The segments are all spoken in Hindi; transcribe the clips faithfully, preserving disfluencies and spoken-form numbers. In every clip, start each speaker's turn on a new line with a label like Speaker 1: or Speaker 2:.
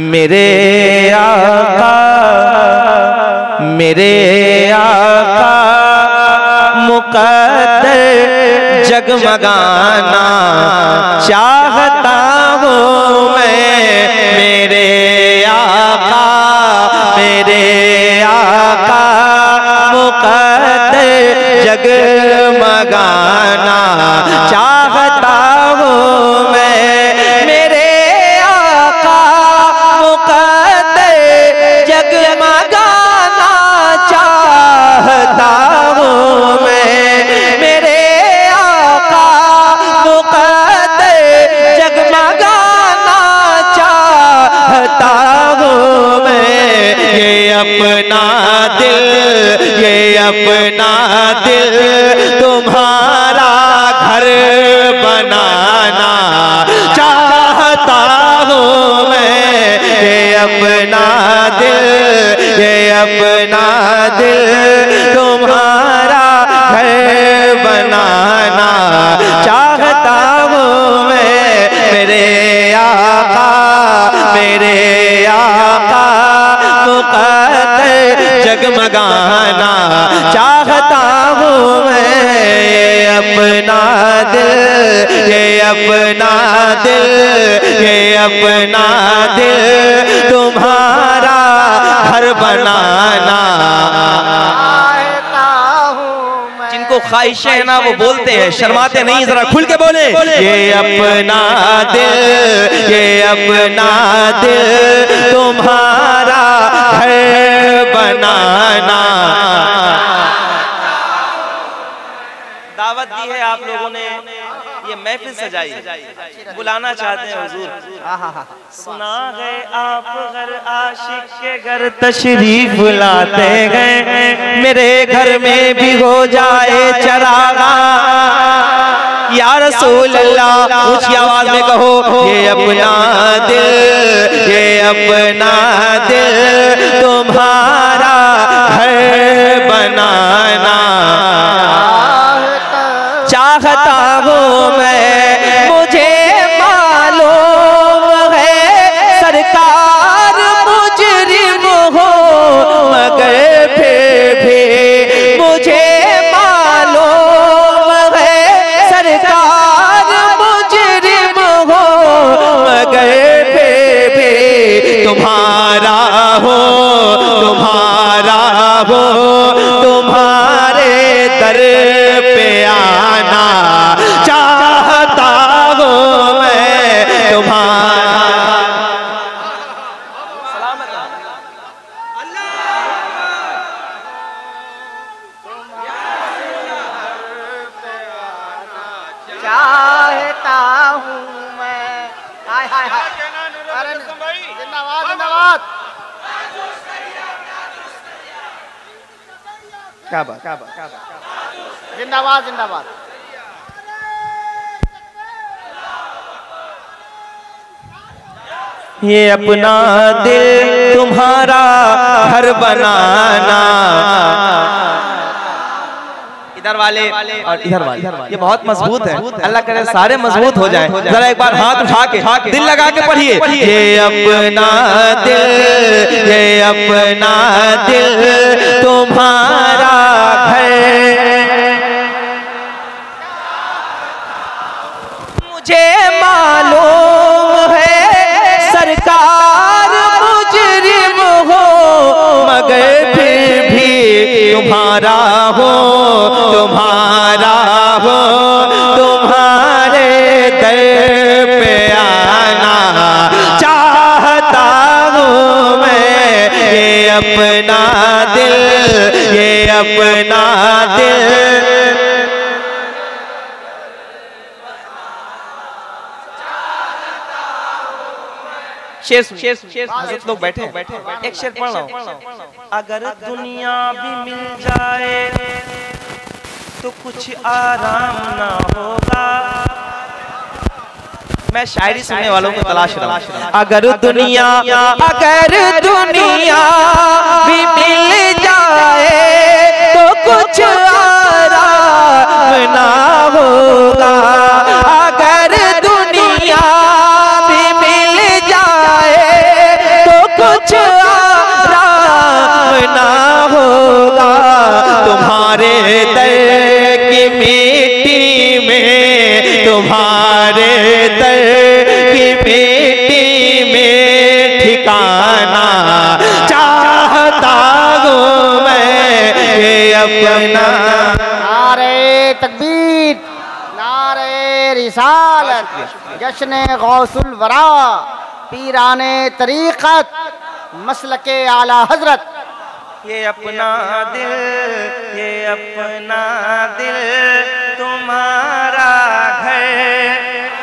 Speaker 1: मेरे आका मेरे आका मुकद्दर जगमगाना चाहता हूँ मैं। मेरे आका मेरे आका मुकद्दर जगमगाना चाहता हूँ मैं। मेरे आका मुकद्दर जगमगाना चाहता हूँ मैं। मेरे आका मुकद्दर जगमगाना चाहता हूँ मैं। ये अपना दिल ये अपना दिल तुम्हारा घर बनाना चाहता हूँ मैं। ये अपना दिल ये अपना दिल तुम्हारा घर बनाना चाहता हूँ मैं। मेरे आका मेरे आका मुकद्दर जगमगाना चाहता हूँ मैं। ये अपना दिल ये अपना दिल ये अपना दिल तुम्हारा घर बनाना। जिनको ख्वाहिशें है ना वो बोलते हैं, शर्माते नहीं, जरा खुल के बोले। ये अपना दिल ये अपना दिल तुम्हारा घर बनाना। दावत दी है आप लोगों ने, ये महफिल सजाई, बुलाना चाहते हैं हुजूर। सुना गए आप घर आशिक के घर तशरीफ लाते हैं, मेरे घर में भी हो जाए चरागा। या रसूल अल्लाह ऊंची आवाज में कहो, ये अपना दिल ये अपना दिल तुम्हारा घर बनाना चाहता हूँ मैं। मुझे मालूम है सरकार मुजरिम हो, मगर फिर भी मुझे मालूम है सरकार मुजरिम हो, मगर फिर भी तुम्हारा हो तुम्हारा हो तुम्हारे दर पे आना चाहता हूँ मैं। तुम्हारा
Speaker 2: चाहता हूँ मैं। हाय हाय हाय, जिंदाबाद जिंदाबाद।
Speaker 1: क्या बात क्या बात क्या बात,
Speaker 2: जिंदाबाद जिंदाबाद।
Speaker 1: ये अपना दिल तुम्हारा घर बनाना। इधर वाले और इधर वाले ये बहुत मजबूत है, अल्लाह करे सारे मजबूत हो जाएं। जरा एक बार हाथ उठा के दिल लगा के पढ़िए। ये अपना दिल ये अपना दिल तुम्हारा घर। मुझे मालूम है सरकार मुजरिम हो, मगर फिर भी तुम्हारा हो तुम्हारा हो तुम्हारे दर पे आना चाहता हूँ मैं। ये अपना दिल ये अपना दिल शेर शेर शेर हज़रत लोग बैठे बैठे एक शेर पढ़ रहा हूँ। अगर दुनिया भी मिल जाए तो कुछ आराम ना होगा। मैं शायरी सुनने वालों को तलाश रहा हूँ। अगर दुनिया अगर दुनिया भी मिल जाए तो कुछ आराम ना होगा। अगर दुनिया भी मिल जाए अपना।
Speaker 2: नारे तकबीर, नारे रिसालत, जश्न गौसुल वरा, पीराने तरीक़त, मसलके आला हजरत।
Speaker 1: ये अपना दिल, ये अपना दिल तुम्हारा घर।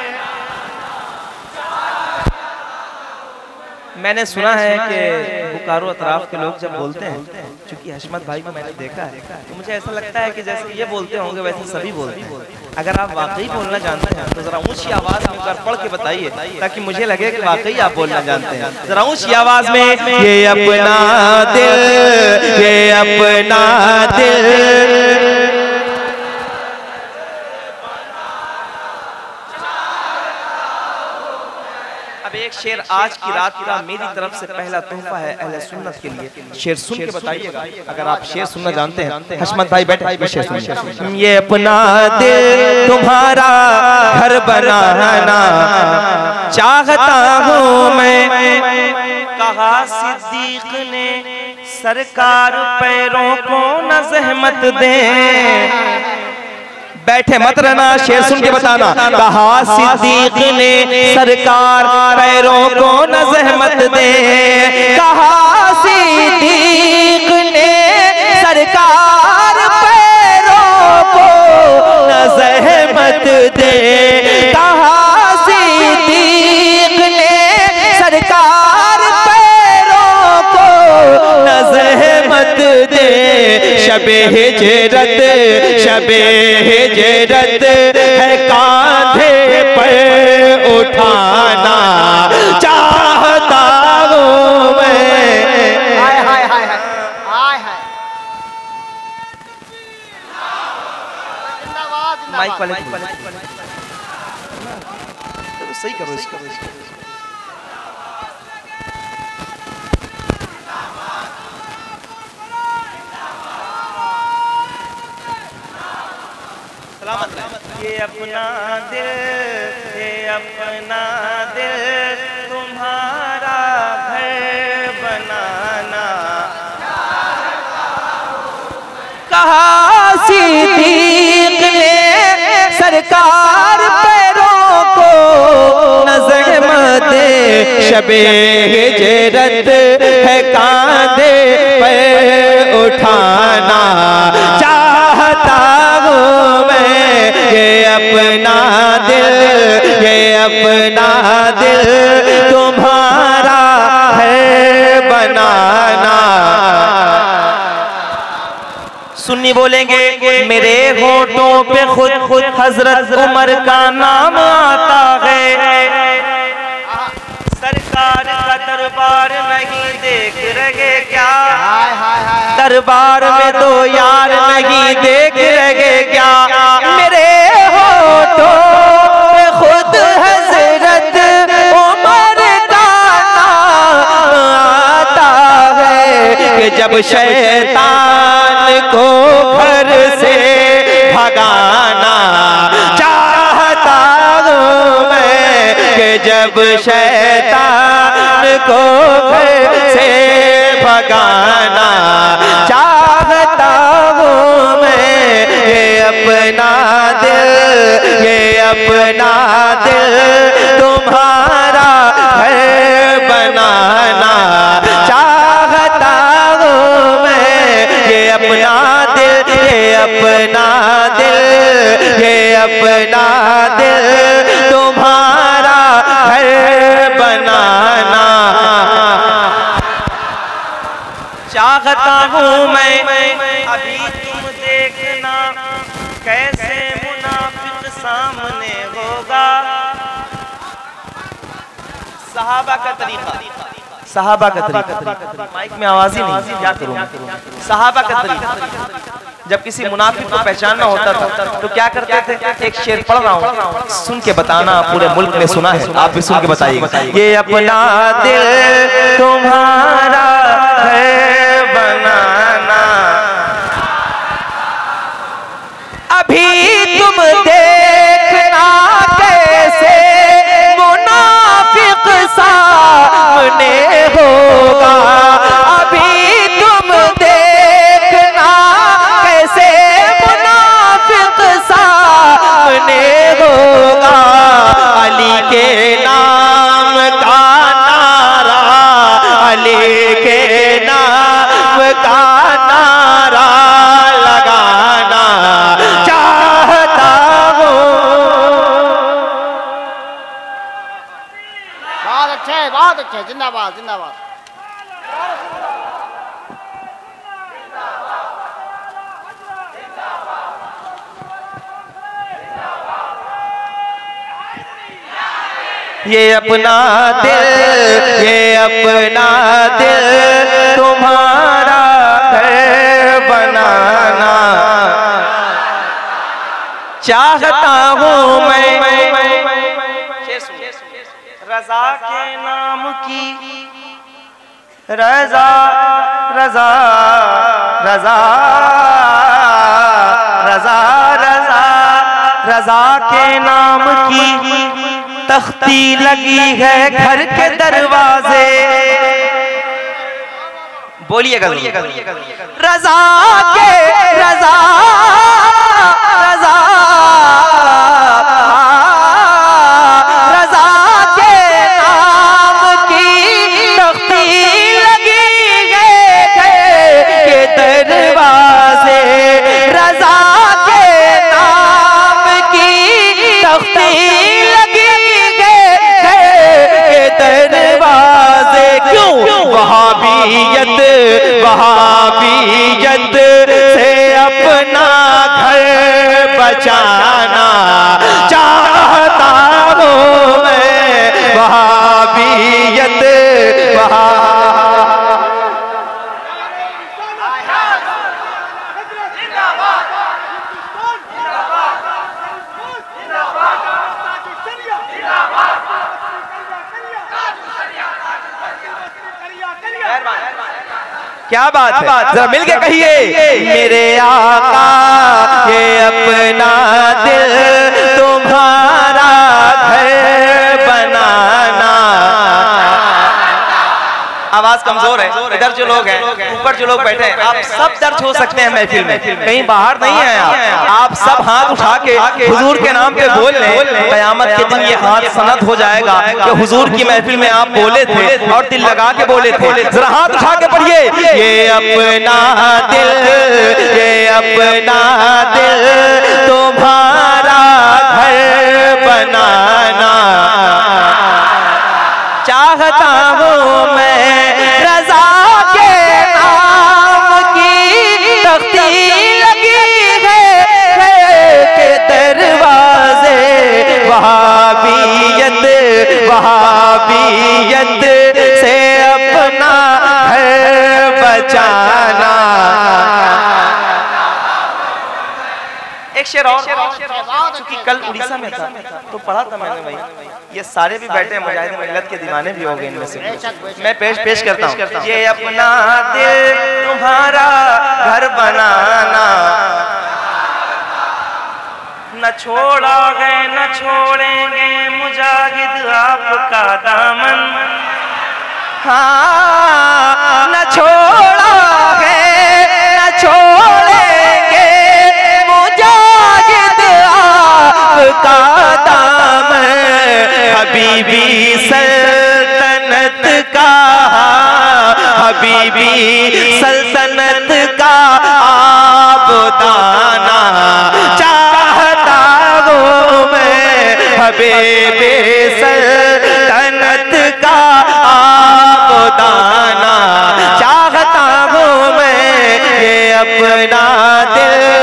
Speaker 1: मैंने सुना है कि बोकारो अतराफ के लोग जब बोलते हैं, चूंकि हशमत भाई को मैंने देखा है, तो मुझे ऐसा लगता है कि जैसे ये बोलते होंगे वैसे सभी बोलते हैं। अगर आप वाकई बोलना जानते हैं तो जरा ऊंची आवाज में कर पढ़ के बताइए, ताकि मुझे लगे कि वाकई आप बोलना जानते हैं। जरा ऊंची आवाज में, ये अपना दिल, ये अपना दिल। एक शेर आज की रात का मेरी तरफ से पहला तोहफा है अहले सुन्नत के लिए। शेर सुन के बताइएगा अगर आप शेर सुनना जानते हैं। हशमत भाई बैठे, शेर सुनिए। ये अपना दिल तुम्हारा घर बनाना चाहता हूँ मैं, कहा सिद्दीक ने सरकार पैरों को न ज़हमत दे। बैठे मत रहना, शेर सुन के बताना। कहा सिद्दीक ने सरकार पैरों को न ज़हमत दे, कहा सिद्दीक ने सरकार पैरों को न ज़हमत दे, कहा सिद्दीक ने सरकार पैरों को न ज़हमत दे। शबे हिजरत, शबे हिजरत है कांधे पर उठाना चाहता हूँ मैं।
Speaker 2: हाय हाय हाय हाय हाय। जिंदाबाद
Speaker 1: माइक वाले
Speaker 2: जिंदाबाद।
Speaker 1: चलो सही करो इसको। ये अपना दिल, ये अपना दिल तुम्हारा घर बनाना, कहा सिद्दीक ने सरकार पैरों को न ज़हमत दे। शबे हिजरत है कांधे पर उठाना चाहता हूँ मैं। ये अपना दिल, ये अपना दिल तुम्हारा है बनाना। सुन्नी बोलेंगे, मेरे होठों पे खुद खुद हजरत उमर का नाम आता है। सरकार का दरबार नहीं देख रहे क्या, दरबार में दो यार नहीं देख रहे क्या। मेरे होठों पे खुद हजरत उमर का नाम आता है कि जब शैतान को घर से भगाना चाहता हूँ मैं, कि जब शैतान को घर से भगाना चाहता हूँ मैं। ये अपना दिल, ये अपना दिल तुम्हारा घर बनाना चाहता हूँ मैं। ये अपना दिल, ये अपना दिल, ये अपना दिल तुम्हारा घर बनाना चाहता हूँ मैं। अभी तुम देखना कैसे मुनाफिक सामने होगा। सहाबा का तरीका, सहाबा का तरीका, माइक में आवाज ही नहीं, क्या करूँ। सहाबा का तरीका, जब किसी मुनाफिक को पहचानना होता था तो क्या करते थे। एक शेर पढ़ रहा हूँ, सुन के बताना, पूरे मुल्क ने सुना है, आप भी सुन के बताइए। ये अपना दिल तुम्हारा है बनाना, अभी तुम देखना कैसे मुनाफिक सामने होगा। अभी तुम देखना कैसे
Speaker 2: जिंदाबाद।
Speaker 1: ये अपना दिल, ये अपना दिल तुम्हारा घर बनाना चाहता हूँ मैं, रजा के नाम की, रजा रजा रजा रजा रजा रजा के नाम की तख्ती लगी है घर के दरवाजे। बोलिएगा रजा के रजा रजा रजा के नाम की तख्ती लगी है घर के दरवाजे। रजा के नाम की तख्ती दरवाजे। क्यों वहाबियत वहाबियत से अपना घर बचाना चाहता हूँ मैं। वहाबियत वहा क्या बात है, जरा मिल के कहिए। मेरे आका ये अपना दिल तुम्हारा घर बनाना। आवाज कमजोर है, इधर जो लोग हैं, ऊपर जो लोग बैठे हैं, आप सब दर्ज हो सकते हैं महफिल में, कहीं बाहर नहीं है आप। आप सब हाथ उठा के हुजूर के नाम पे बोल लें, कयामत के दिन ये हाथ सनद हो जाएगा कि हुजूर की महफिल में आप बोले थे और दिल लगा के बोले थे। जरा हाथ उठा के पढ़िए। ये अपना दिल, ये अपना दिल तुम्हारा घर बनाना चाहता हूँ मैं। रजा के नाम की तख्ती लगी है के दरवाजे। वहाबियत वहाबियत से अपना घर बचाना। एक शेर और, चूंकि कल उड़ीसा में था तो पढ़ा था मैंने भाई, ये सारे भी बैठे हैं मुजाहिद मिल्लत के दीवाने भी हो गए इनमें से। मैं पेश पेश करता हूँ। ये अपना दिल तुम्हारा घर बनाना न छोड़ा गए न छोड़ेंगे मुजाहिद आपका दामन। हाँ न छोड़ा है न छोड़ेंगे मुजाहिद आपका दामन। हबीबी सल्तनत का, हबीबी सल्तनत का आबदाना चाहता हूँ मैं। हबीबी सल्तनत का आबदाना चाहता हूँ मैं। ये अपना दिल